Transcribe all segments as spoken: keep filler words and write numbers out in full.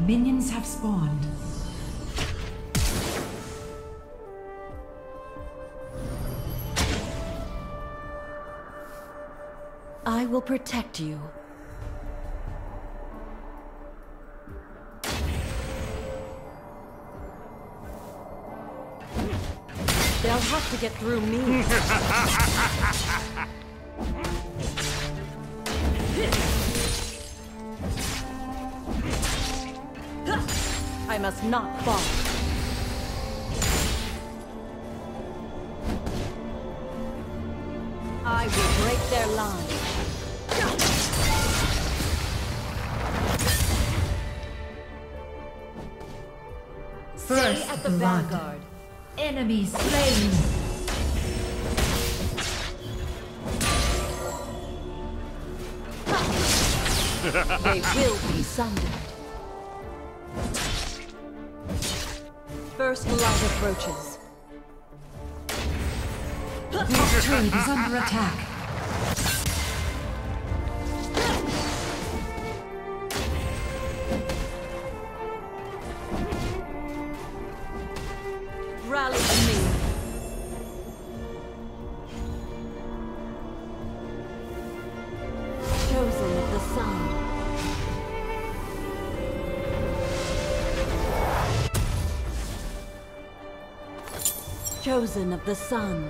Minions have spawned. I will protect you. They'll have to get through me. I must not fall. I will break their line. Stay at the vanguard. Enemy slain. They will be sundered. First light approaches. Your turret is under attack. Rally to me. Chosen of the sun. Chosen of the sun.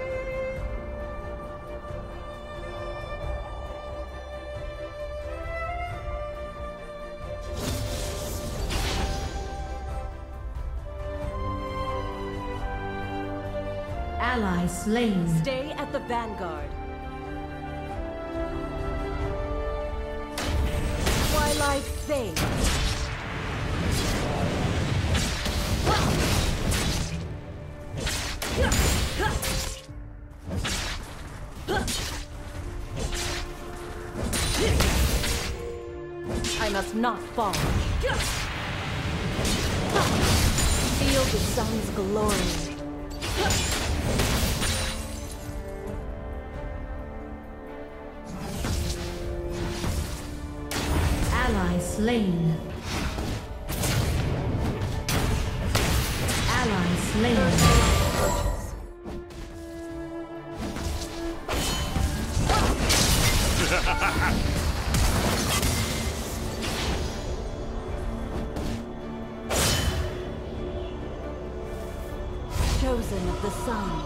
Ally slain. Stay at the vanguard. Twilight fade. I must not fall. Feel the sun's glory. Ally slain. Ally slain. Chosen of the sun.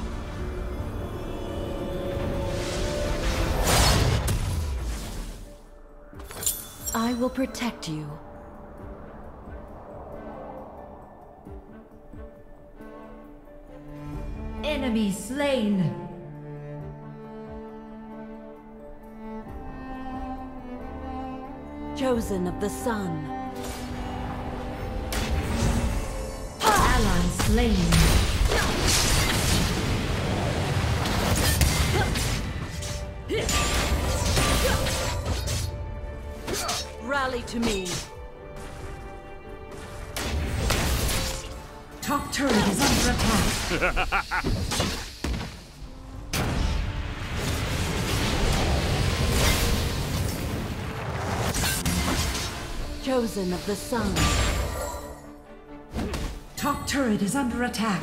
I will protect you. Enemy slain. Chosen of the sun. Ally slain. Rally to me. Top turret is under attack. Chosen of the sun. Top turret is under attack.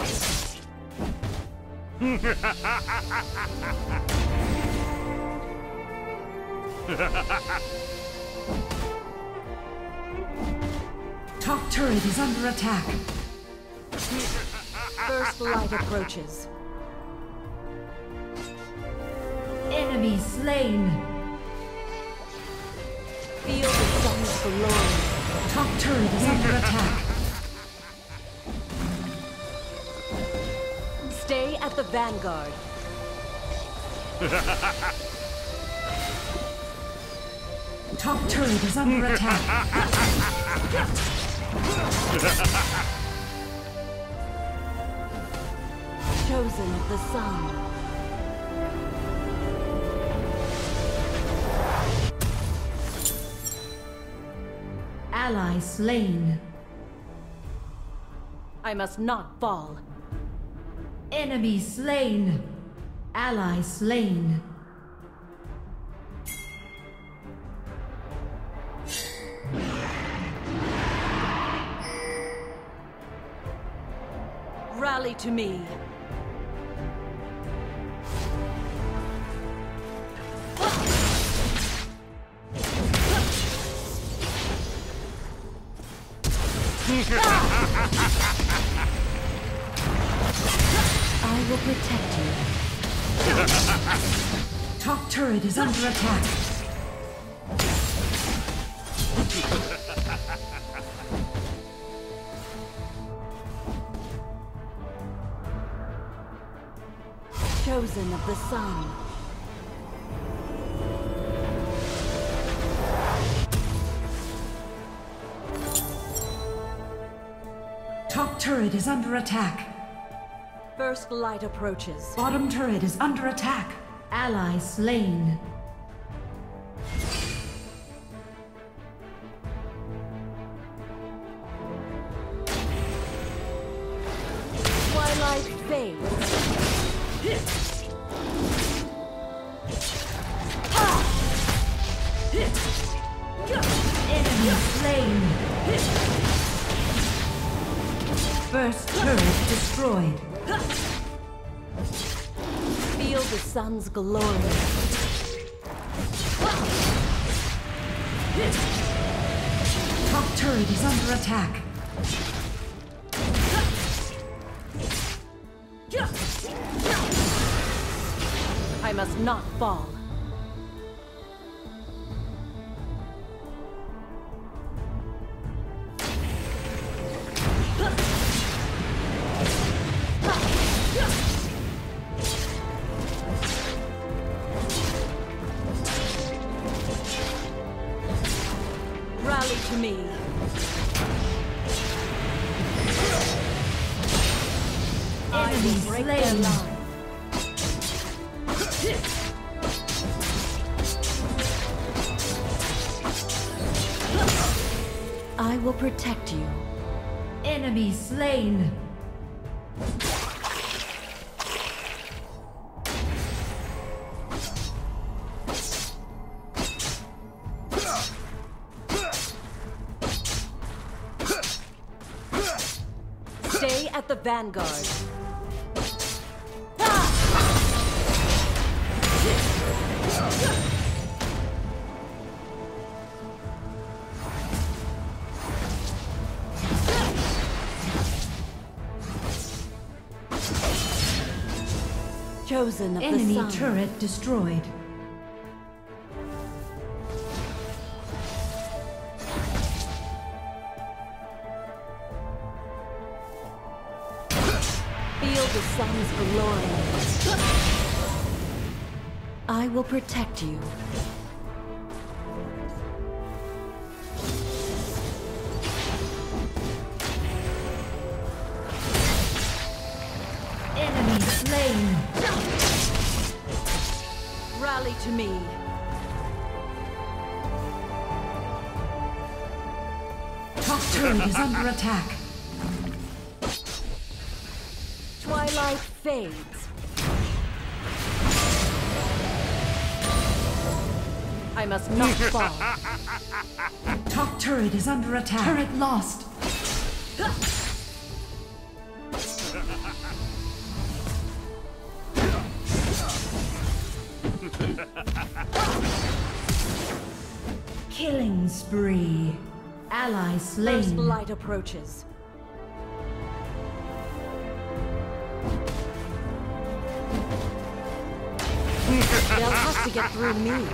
Top turret is under attack. First light approaches. Enemy slain. Feel the sun's glory. Top turret is under attack. Stay at the vanguard. Top turret is under attack. Chosen of the sun. Ally slain. I must not fall. Enemy slain. Ally slain. Rally to me. I will protect you. Top turret is under attack. Chosen of the sun. Top turret is under attack. First light approaches. Bottom turret is under attack. Ally slain. Twilight fades. Enemy slain. First turret destroyed. Feel the sun's glory. Top turret is under attack. I must not fall. Rally to me. I will break their line. I will protect you. Enemy slain. Stay at the vanguard. Chosen of Enemy the sun. turret destroyed. Feel the sun's glory. I will protect you. Enemy slain. Rally to me. Top turret is under attack. Twilight fades. I must not fall. Top turret is under attack. Turret lost. Killing spree. Ally slain. First light approaches. They'll have to get through me.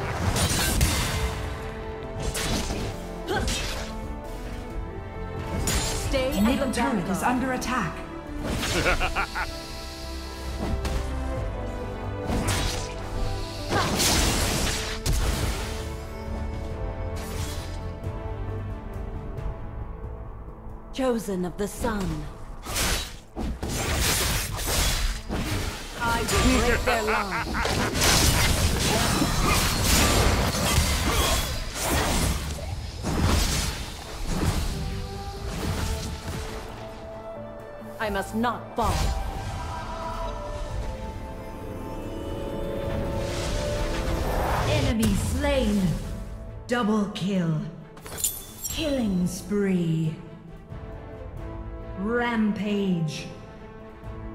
Stay Middle at the turret vanguard. is under attack. Chosen of the sun. I will break their line. I must not fall. Enemy slain. Double kill. Killing spree. Rampage.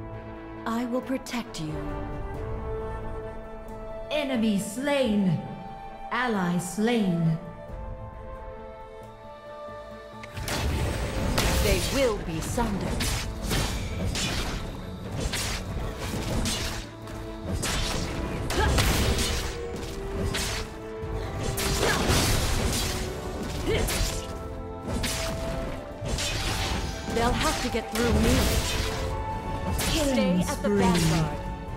I will protect you. Enemy slain. Ally slain. They will be sundered. They'll have to get through me. Stay at the vanguard.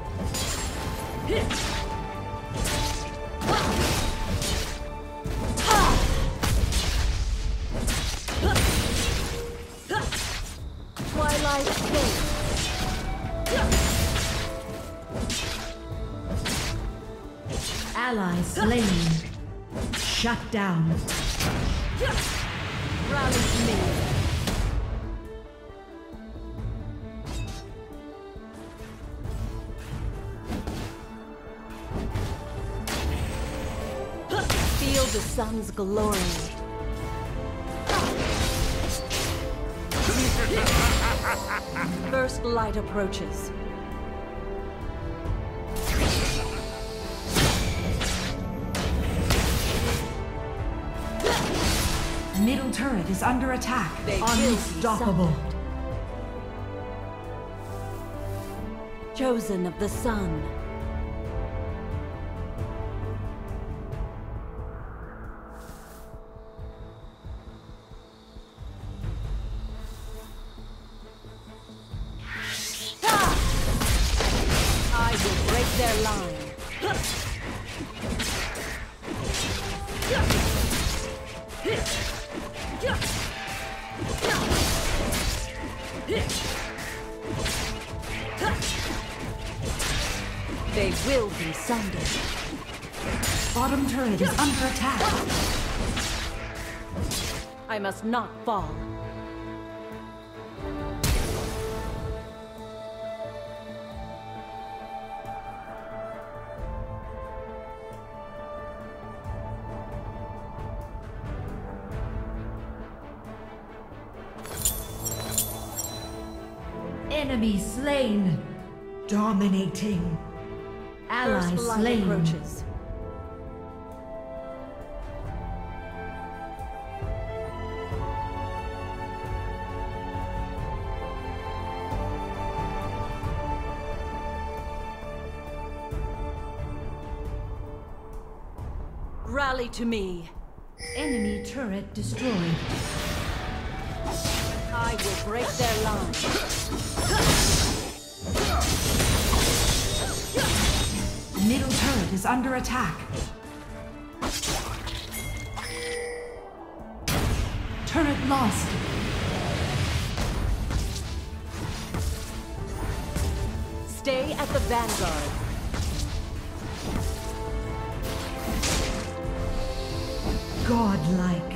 Twilight Gate. Ally slain. Shut down. Rally to me. Feel the sun's glory. First light approaches. Middle turret is under attack. They will be Unstoppable. sundered. Chosen of the sun. I will break their line. They will be sundered. Bottom turret is under attack. I must not fall. Enemy slain. Dominating. Ally First light slain. approaches. Rally to me. Enemy turret destroyed. I will break their line. Middle turret is under attack. Turret lost. Stay at the vanguard. Godlike.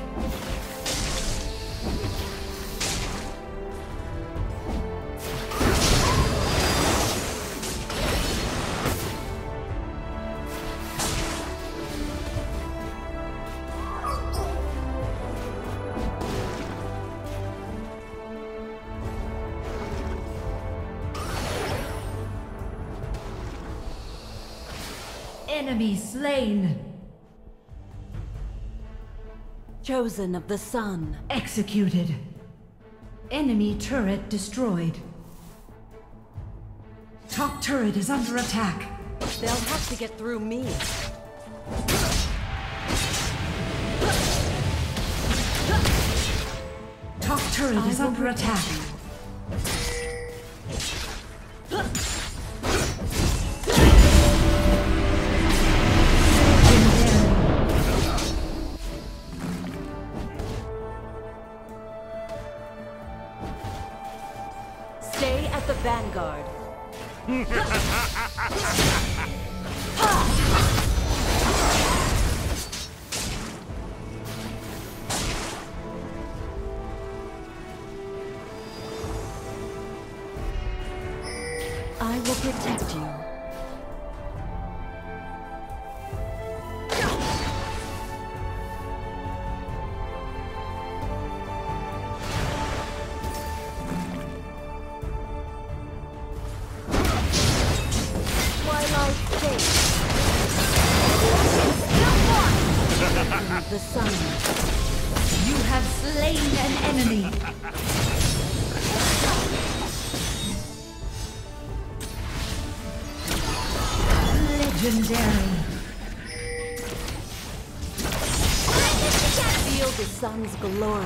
Enemy slain. Chosen of the sun. Executed. Enemy turret destroyed. Top turret is under attack. They'll have to get through me. Top turret I is will under protect attack. you. Stay at the vanguard. I will protect you. of the sun. You have slain an enemy. Legendary. Feel the sun's glory.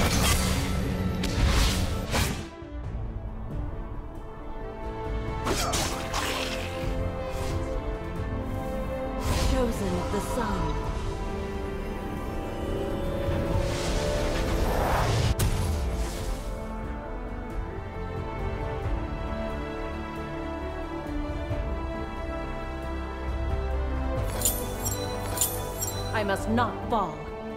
Chosen of the sun. I must not fall.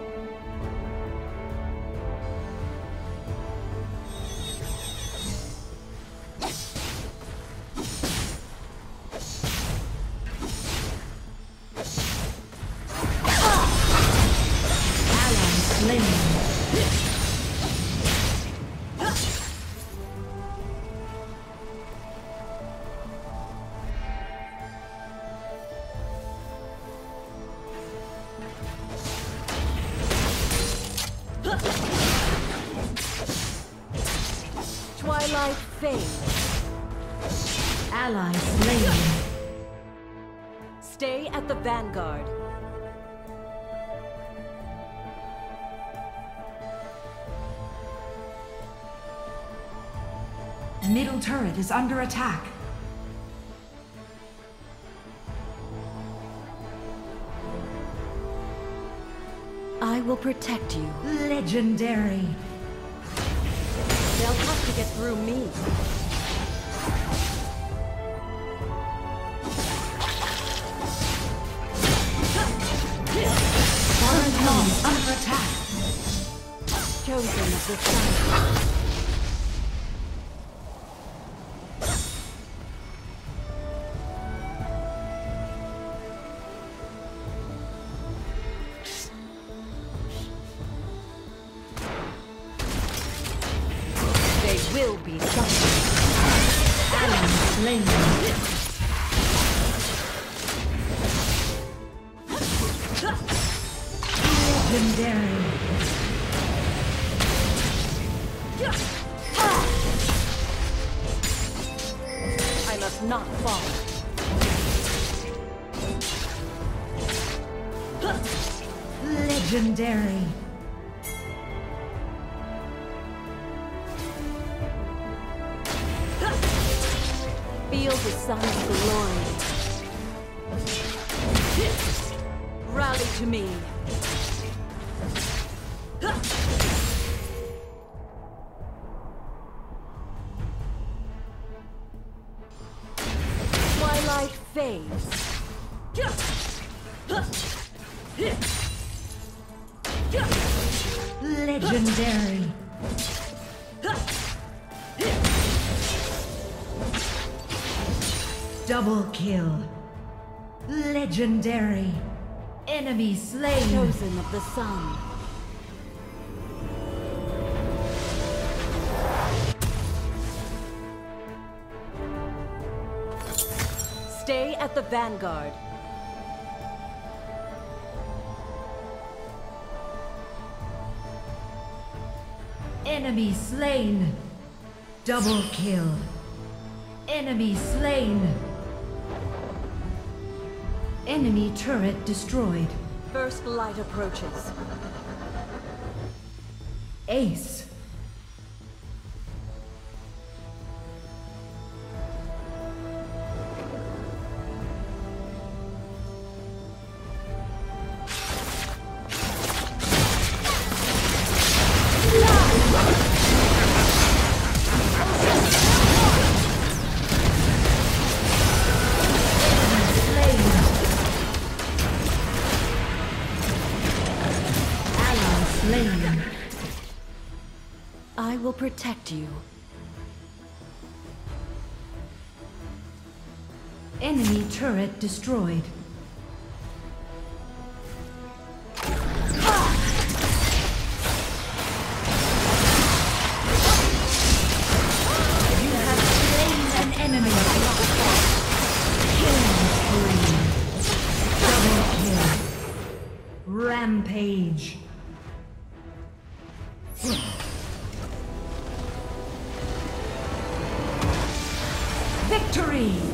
Twilight fades. Ally slain. Stay at the vanguard. The middle turret is under attack. I will protect you. Legendary. They'll have to get through me. Foreign home under attack. Chosen of the sun. Will be something. Ally slain. Legendary. I must not fall. Legendary. Feel the sun's glory. Rally to me. Twilight fades. Legendary. Double kill. Legendary. Enemy slain. Chosen of the sun. Stay at the vanguard. Enemy slain. Double kill. Enemy slain. Enemy turret destroyed. First light approaches. Ace. I will protect you. Enemy turret destroyed. Rampage. Victory!